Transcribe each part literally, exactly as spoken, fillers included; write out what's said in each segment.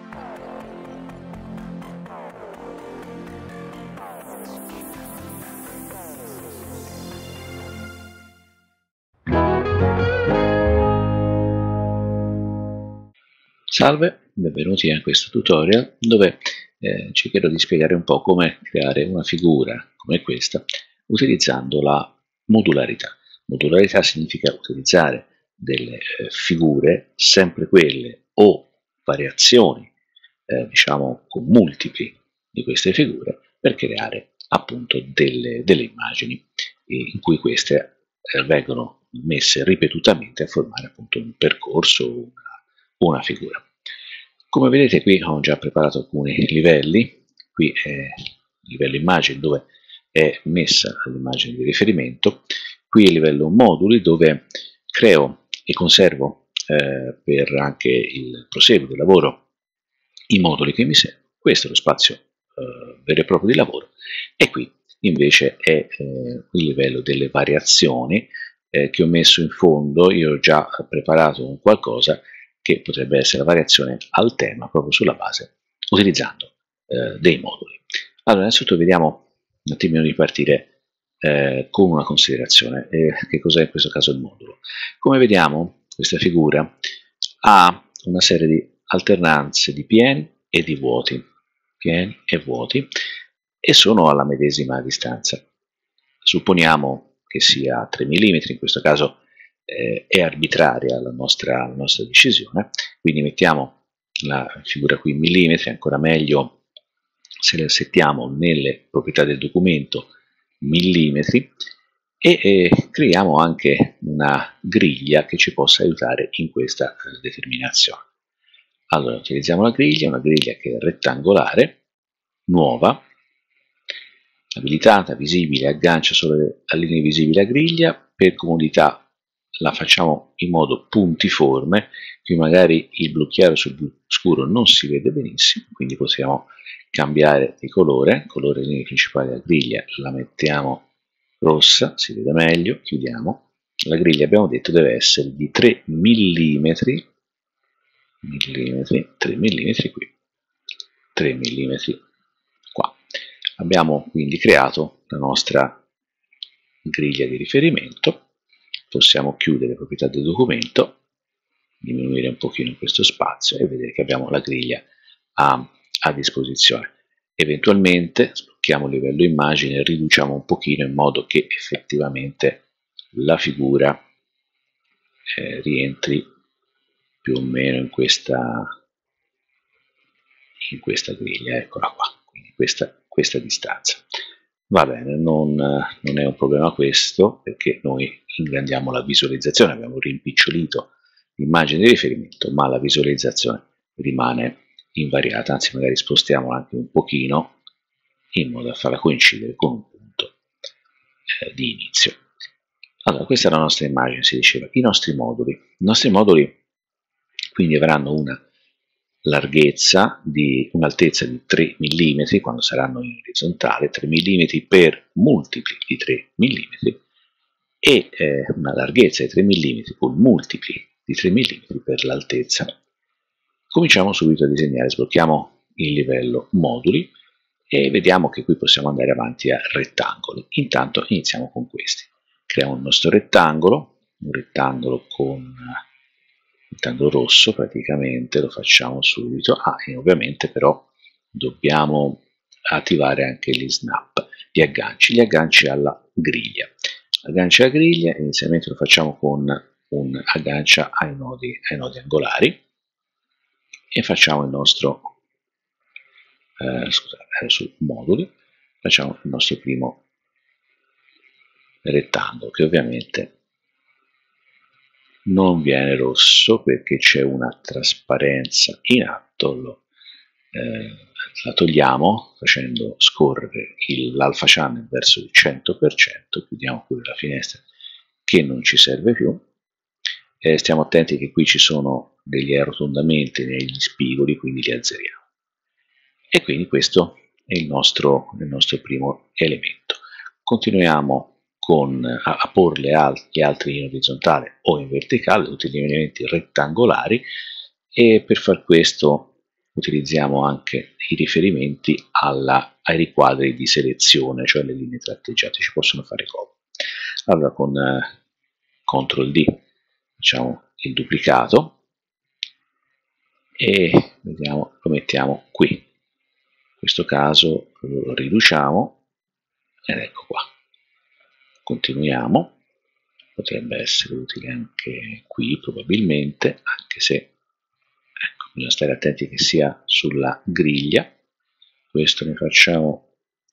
Salve, benvenuti a questo tutorial dove eh, cercherò di spiegare un po' come creare una figura come questa utilizzando la modularità. Modularità significa utilizzare delle eh, figure, sempre quelle o variazioni, eh, diciamo con multipli di queste figure, per creare appunto delle, delle immagini in cui queste eh, vengono messe ripetutamente a formare appunto un percorso, una, una figura. Come vedete qui ho già preparato alcuni livelli, qui è il livello immagine dove è messa l'immagine di riferimento, qui è il livello moduli dove creo e conservo eh, per anche il proseguo del lavoro i moduli che mi servono, questo è lo spazio eh, vero e proprio di lavoro e qui invece è eh, il livello delle variazioni eh, che ho messo in fondo. Io ho già preparato un qualcosa che potrebbe essere la variazione al tema proprio sulla base utilizzando eh, dei moduli. Allora, innanzitutto vediamo un attimino di partire eh, con una considerazione. Eh, che cos'è in questo caso il modulo? Come vediamo, questa figura ha una serie di alternanze di pieni e di vuoti, pieni e vuoti, e sono alla medesima distanza. Supponiamo che sia tre millimetri, in questo caso eh, è arbitraria la nostra, la nostra decisione, quindi mettiamo la figura qui in millimetri, ancora meglio se la settiamo nelle proprietà del documento millimetri, e eh, creiamo anche una griglia che ci possa aiutare in questa eh, determinazione. Allora utilizziamo la griglia, una griglia che è rettangolare, nuova, abilitata, visibile, aggancia solo a linee visibili a griglia. Per comodità la facciamo in modo puntiforme, qui magari il blu chiaro sul blu scuro non si vede benissimo, quindi possiamo cambiare di colore, colore linea principale della griglia, la mettiamo rossa, si vede meglio, chiudiamo. La griglia abbiamo detto deve essere di tre millimetri, millimetri, tre millimetri qui, tre millimetri qua. Abbiamo quindi creato la nostra griglia di riferimento. Possiamo chiudere le proprietà del documento, diminuire un pochino questo spazio e vedere che abbiamo la griglia a, a disposizione. Eventualmente sblocchiamo il livello immagine e riduciamo un pochino in modo che effettivamente la figura eh, rientri più o meno in questa, in questa griglia, eccola qua, quindi questa, questa distanza. Va bene, non, non è un problema questo, perché noi ingrandiamo la visualizzazione, abbiamo rimpicciolito l'immagine di riferimento, ma la visualizzazione rimane invariata, anzi magari spostiamola anche un pochino in modo da farla coincidere con un punto eh, di inizio. Allora, questa è la nostra immagine, si diceva. I nostri moduli. I nostri moduli quindi avranno una larghezza di un'altezza di tre millimetri quando saranno in orizzontale, tre millimetri per multipli di tre millimetri e eh, una larghezza di tre millimetri con multipli di tre millimetri per l'altezza. Cominciamo subito a disegnare, sblocchiamo il livello moduli e vediamo che qui possiamo andare avanti a rettangoli. Intanto iniziamo con questi. Creiamo il nostro rettangolo, un rettangolo con rettangolo rosso praticamente, lo facciamo subito. Ah, e ovviamente però dobbiamo attivare anche gli snap, gli agganci, gli agganci alla griglia. Agganci alla griglia, inizialmente lo facciamo con un aggancia ai nodi, ai nodi angolari e facciamo il nostro, eh, scusate, su moduli, facciamo il nostro primo rettangolo che ovviamente non viene rosso perché c'è una trasparenza in atto. Lo, eh, la togliamo facendo scorrere l'alpha channel verso il cento per cento, chiudiamo pure la finestra che non ci serve più. Eh, stiamo attenti che qui ci sono degli arrotondamenti negli spigoli, quindi li azzeriamo. E quindi questo è il nostro, il nostro primo elemento. Continuiamo con, a, a porle gli altri in orizzontale o in verticale, tutti gli elementi rettangolari, e per far questo utilizziamo anche i riferimenti alla, ai riquadri di selezione, cioè le linee tratteggiate, ci possono fare copia. Allora con eh, control D facciamo il duplicato e vediamo, lo mettiamo qui. In questo caso lo riduciamo ed ecco qua. Continuiamo, potrebbe essere utile anche qui probabilmente, anche se ecco, bisogna stare attenti che sia sulla griglia. Questo ne facciamo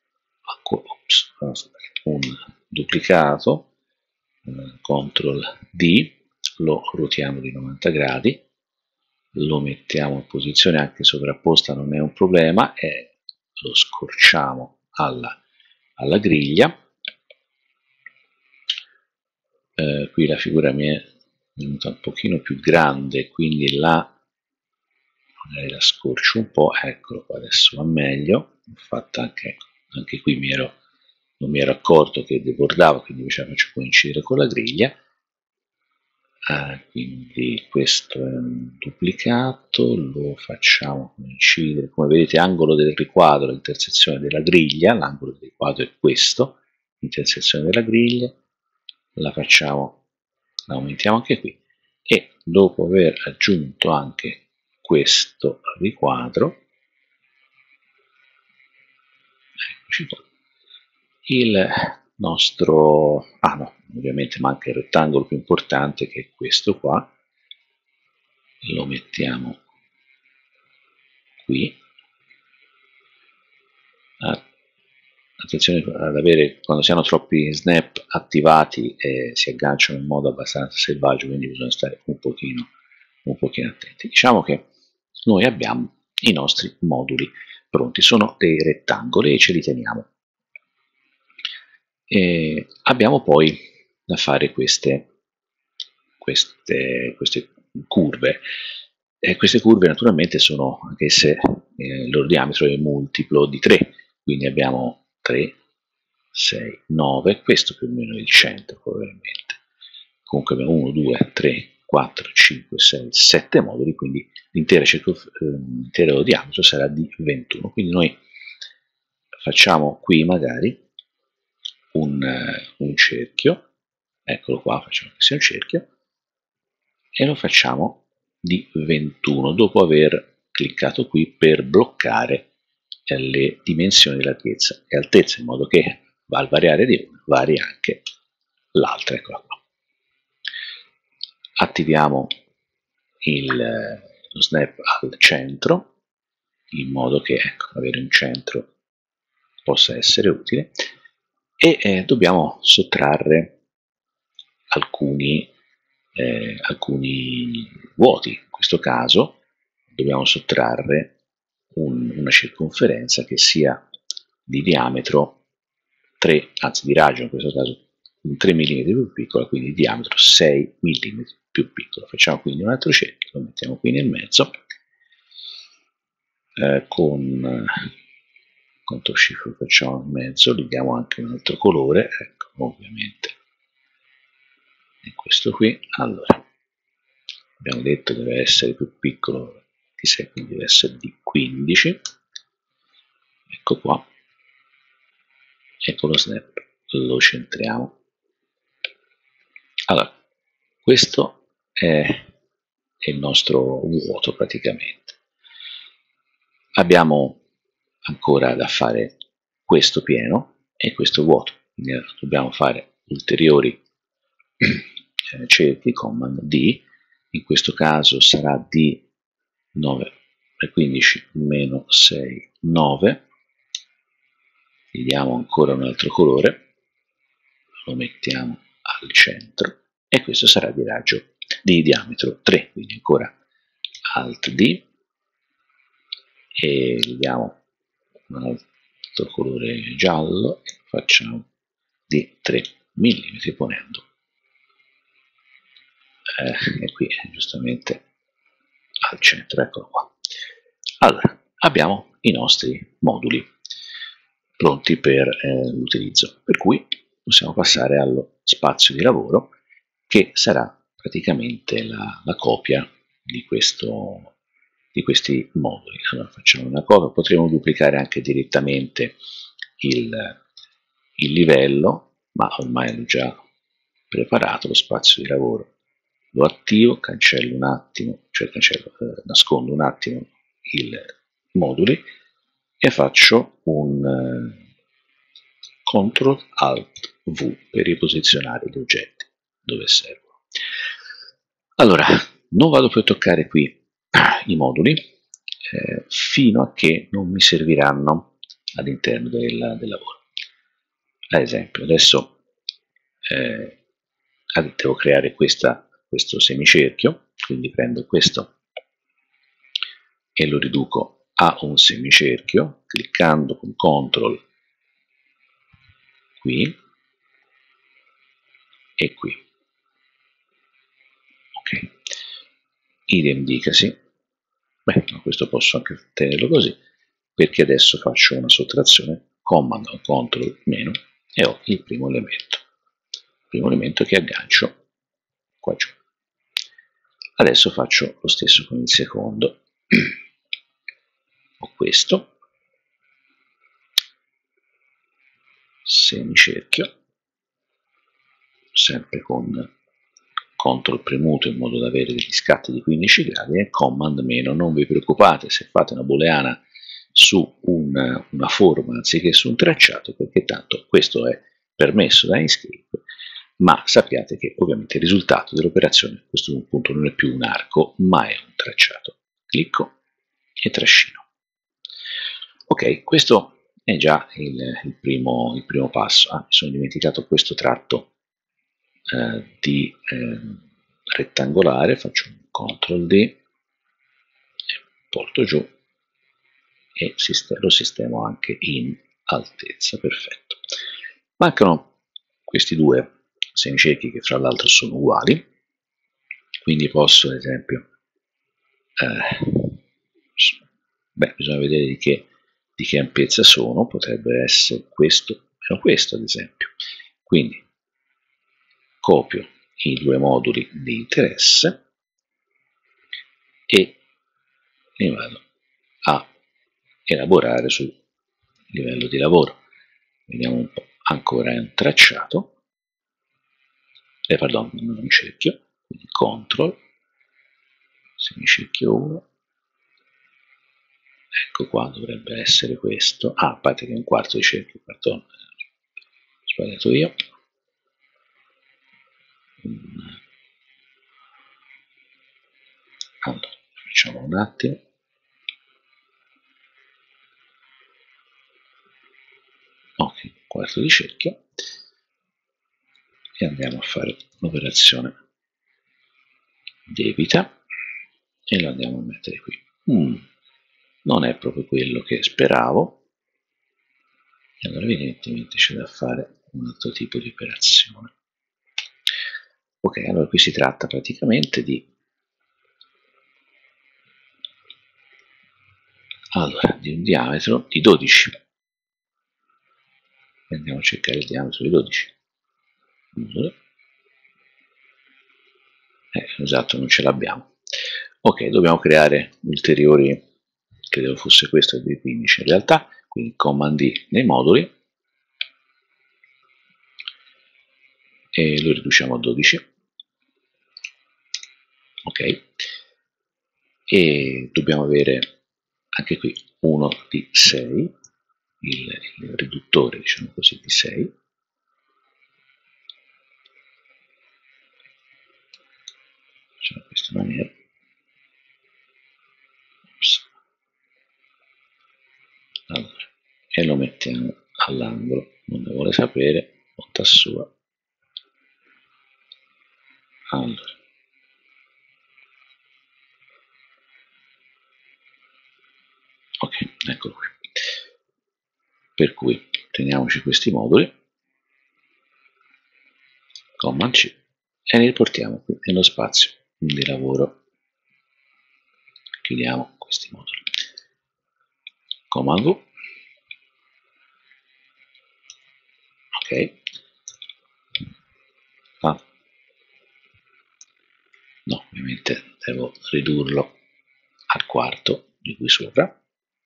ops, un duplicato, eh, control D, lo ruotiamo di novanta gradi, lo mettiamo in posizione anche sovrapposta, non è un problema, e lo scorciamo alla, alla griglia. Eh, qui la figura mi è venuta un pochino più grande, quindi la, magari la scorcio un po', eccolo qua, adesso va meglio. Ho fatto anche, anche qui mi ero, non mi ero accorto che debordavo, quindi invece la faccio coincidere con la griglia. Ah, quindi questo è un duplicato, lo facciamo coincidere, come vedete angolo del riquadro, l'intersezione della griglia, l'angolo del riquadro è questo, l'intersezione della griglia, la facciamo, la aumentiamo anche qui e dopo aver aggiunto anche questo riquadro, eccoci qua, il nostro, ah no, ovviamente manca il rettangolo più importante che è questo qua, lo mettiamo qui. Attenzione ad avere, quando si hanno troppi snap attivati e si agganciano in modo abbastanza selvaggio, quindi bisogna stare un pochino, un pochino attenti. Diciamo che noi abbiamo i nostri moduli pronti, sono dei rettangoli e ce li teniamo. E abbiamo poi da fare queste, queste, queste curve. E queste curve naturalmente sono, anche se eh, il loro diametro è multiplo di tre, quindi abbiamo tre, sei, nove, questo più o meno è il centro probabilmente. Comunque abbiamo uno, due, tre, quattro, cinque, sei, sette moduli, quindi l'intero diametro sarà di ventuno. Quindi noi facciamo qui magari un, un cerchio, eccolo qua, facciamo che sia un cerchio, e lo facciamo di ventuno dopo aver cliccato qui per bloccare le dimensioni di larghezza e altezza, in modo che al variare di una vari anche l'altra. Eccola qua. Attiviamo il, lo snap al centro, in modo che ecco, avere un centro possa essere utile, e eh, dobbiamo sottrarre alcuni, eh, alcuni vuoti. In questo caso dobbiamo sottrarre un, una circonferenza che sia di diametro tre, anzi di raggio in questo caso tre millimetri più piccola, quindi di diametro sei millimetri più piccolo. Facciamo quindi un altro cerchio, lo mettiamo qui nel mezzo, eh, con control shift lo facciamo in mezzo, gli diamo anche un altro colore, ecco, ovviamente è questo qui. Allora, abbiamo detto che deve essere più piccolo di sei, quindi deve essere di quindici, ecco qua, e con lo snap lo centriamo. Allora, questo è, è il nostro vuoto praticamente. Abbiamo ancora da fare questo pieno e questo vuoto, quindi dobbiamo fare ulteriori eh, cerchi, command D, in questo caso sarà di nove per quindici meno sei, nove, gli diamo ancora un altro colore, lo mettiamo al centro e questo sarà di raggio di diametro tre, quindi ancora alt D e gli diamo un altro colore giallo e lo facciamo di tre millimetri ponendo eh, e qui giustamente al centro, eccolo qua. Allora, abbiamo i nostri moduli pronti per eh, l'utilizzo, per cui possiamo passare allo spazio di lavoro, che sarà praticamente la, la copia di questo, di questi moduli. Allora facciamo una cosa, potremo duplicare anche direttamente il, il livello, ma ormai l'ho già preparato, lo spazio di lavoro lo attivo, cancello un attimo, cioè cancello, eh, nascondo un attimo i moduli e faccio un eh, control alt V per riposizionare gli oggetti dove servono. Allora, non vado più a toccare qui i moduli eh, fino a che non mi serviranno all'interno del, del lavoro. Ad esempio, adesso eh, devo creare questa, questo semicerchio, quindi prendo questo e lo riduco a un semicerchio, cliccando con control qui e qui. Ok, idem dicasi, beh, no, questo posso anche tenerlo così, perché adesso faccio una sottrazione, command o control meno, e ho il primo elemento, il primo elemento che aggancio qua giù. Adesso faccio lo stesso con il secondo, ho questo, semicerchio, sempre con control premuto in modo da avere degli scatti di quindici gradi e command meno. Non vi preoccupate se fate una booleana su un, una forma anziché su un tracciato, perché tanto questo è permesso da Inkscape, ma sappiate che ovviamente il risultato dell'operazione a questo punto non è più un arco, ma è un tracciato. Clicco e trascino. Ok, questo è già il, il, primo, il primo passo. Ah, mi sono dimenticato questo tratto eh, di eh, rettangolare, faccio un control D, porto giù e lo sistemo anche in altezza, perfetto. Mancano questi due semicerchi che fra l'altro sono uguali, quindi posso ad esempio, eh, beh, bisogna vedere di che, di che ampiezza sono, potrebbe essere questo, meno questo ad esempio, quindi copio i due moduli di interesse e li vado a elaborare sul livello di lavoro. Vediamo un po', ancora è un tracciato, eh, pardon, non un cerchio, quindi control, semicerchio uno, ecco qua dovrebbe essere questo, ah, a parte che è un quarto di cerchio, pardon, ho sbagliato io, allora, facciamo un attimo, ok, quarto di cerchio, e andiamo a fare l'operazione debita e lo andiamo a mettere qui. Mm, non è proprio quello che speravo, e allora evidentemente c'è da fare un altro tipo di operazione. Ok, allora qui si tratta praticamente di allora, di un diametro di dodici. Andiamo a cercare il diametro di dodici. Eh, esatto, non ce l'abbiamo. Ok, dobbiamo creare ulteriori, credevo fosse questo di quindici in realtà, quindi command D nei moduli e lo riduciamo a dodici. Ok, e dobbiamo avere anche qui uno di sei, il, il riduttore diciamo così di sei, facciamo in questa maniera. Ops. Allora, e lo mettiamo all'angolo, non ne vuole sapere, bontà sua. Allora, ok, eccolo qui. Per cui teniamoci questi moduli, command C, e li riportiamo qui nello spazio di lavoro. Chiudiamo questi moduli. Command V, ok. Ah. No, ovviamente devo ridurlo al quarto di qui sopra.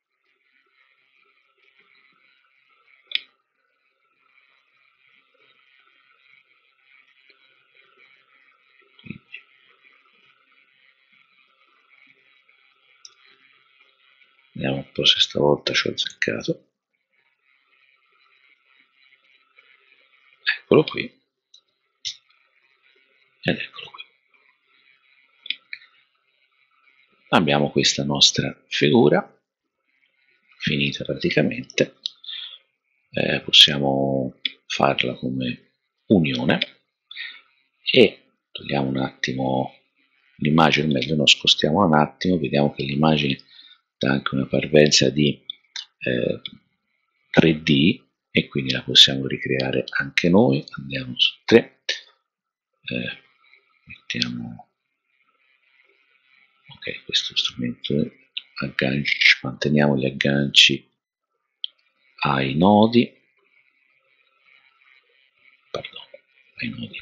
Vediamo un po' se stavolta ci ho azzeccato. Eccolo qui. Ed eccolo qui. Abbiamo questa nostra figura finita praticamente. Eh, possiamo farla come unione e togliamo un attimo l'immagine, meglio non spostiamo un attimo, vediamo che l'immagine dà anche una parvenza di eh, tre D e quindi la possiamo ricreare anche noi. Andiamo su tre, eh, mettiamo ok, questo strumento agganci, manteniamo gli agganci ai nodi, pardon, ai nodi,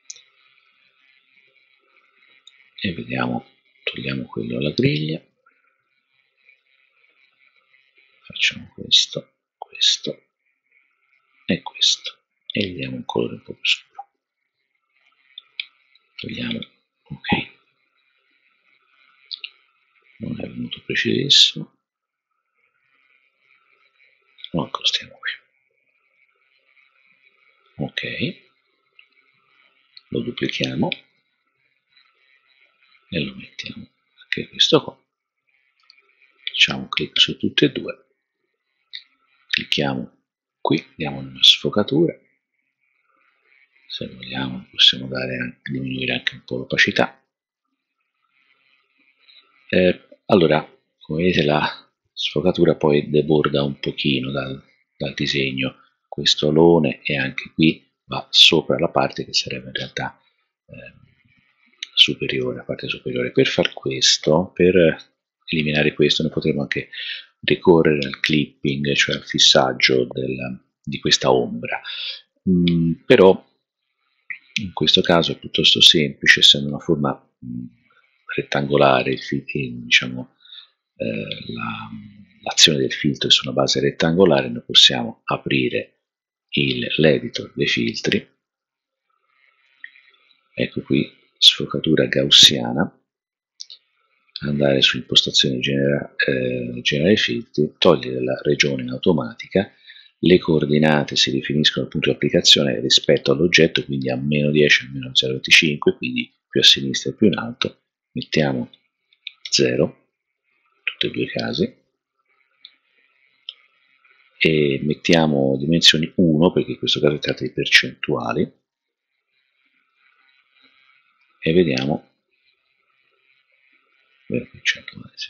e vediamo, togliamo quello alla griglia, facciamo questo, questo e questo e vediamo un colore un po' più scuro, togliamo, ok, non è venuto precisissimo, lo accostiamo qui, ok, lo duplichiamo e lo mettiamo anche questo qua, facciamo un clic su tutte e due, clicchiamo qui, diamo una sfocatura, se vogliamo possiamo dare anche, diminuire anche un po' l'opacità. Eh, allora, come vedete la sfocatura poi deborda un pochino dal, dal disegno, questo alone, e anche qui va sopra la parte che sarebbe in realtà eh, superiore, la parte superiore. Per far questo, per eliminare questo, noi potremmo anche ricorrere al clipping, cioè al fissaggio del, di questa ombra. Mm, però in questo caso è piuttosto semplice, essendo una forma mh, rettangolare, il diciamo, eh, l'azione la, del filtro è su una base rettangolare, noi possiamo aprire l'editor dei filtri, ecco qui, sfocatura gaussiana, andare su impostazioni genera, eh, generare filtri, togliere la regione in automatica, le coordinate si definiscono al punto di applicazione rispetto all'oggetto, quindi a meno dieci, a meno zero virgola venticinque, quindi più a sinistra e più in alto, mettiamo zero, tutti e due i casi, e mettiamo dimensioni uno, perché in questo caso si tratta di percentuali, e vediamo, percentuali, sì.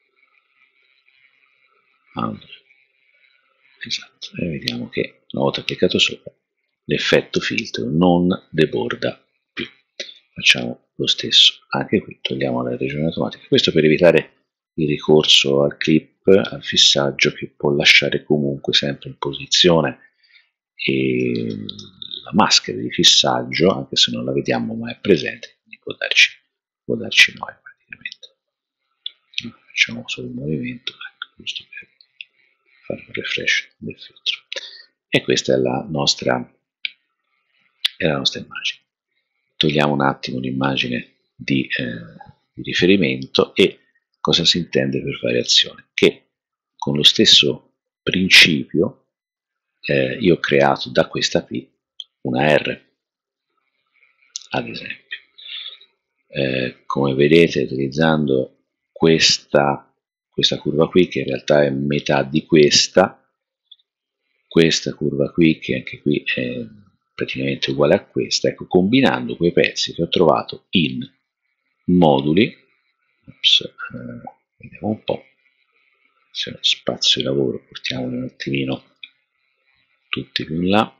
Allora, esatto, e vediamo che una volta cliccato sopra l'effetto filtro non deborda più. Facciamo lo stesso anche qui, togliamo la regione automatica, questo per evitare il ricorso al clip, al fissaggio, che può lasciare comunque sempre in posizione e la maschera di fissaggio, anche se non la vediamo ma è presente, quindi può darci, può darci noi praticamente. Facciamo solo il movimento, ecco, giusto per fare un refresh del filtro. E questa è la nostra, è la nostra immagine. Togliamo un attimo l'immagine di, eh, di riferimento e cosa si intende per variazione? Che con lo stesso principio eh, io ho creato da questa P una R, ad esempio. Eh, come vedete, utilizzando questa, questa curva qui, che in realtà è metà di questa, questa curva qui, che anche qui è praticamente uguale a questa, ecco, combinando quei pezzi che ho trovato in moduli, ops, eh, vediamo un po', se ho spazio di lavoro, portiamoli un attimino tutti più in là,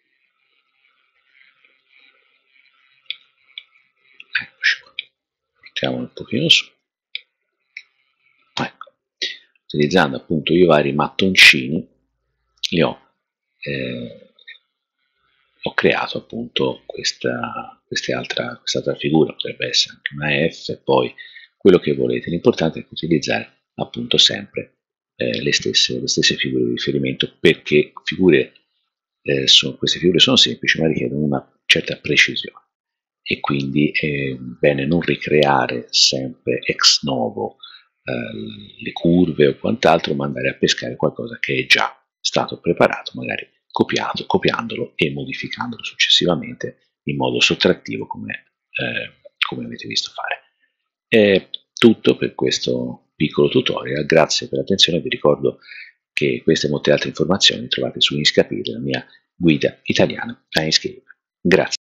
eccoci qua, portiamoli un pochino su, ecco, utilizzando appunto i vari mattoncini, li ho eh, ho creato appunto questa quest'altra quest'altra figura, potrebbe essere anche una F, poi quello che volete. L'importante è utilizzare appunto sempre eh, le, stesse, le stesse figure di riferimento, perché figure, eh, sono, queste figure sono semplici ma richiedono una certa precisione e quindi è bene non ricreare sempre ex novo eh, le curve o quant'altro, ma andare a pescare qualcosa che è già stato preparato, magari copiato, copiandolo e modificandolo successivamente in modo sottrattivo come, eh, come avete visto fare. È tutto per questo piccolo tutorial, grazie per l'attenzione, vi ricordo che queste e molte altre informazioni trovate su Inscapire, la mia guida italiana a Inkscape. Grazie.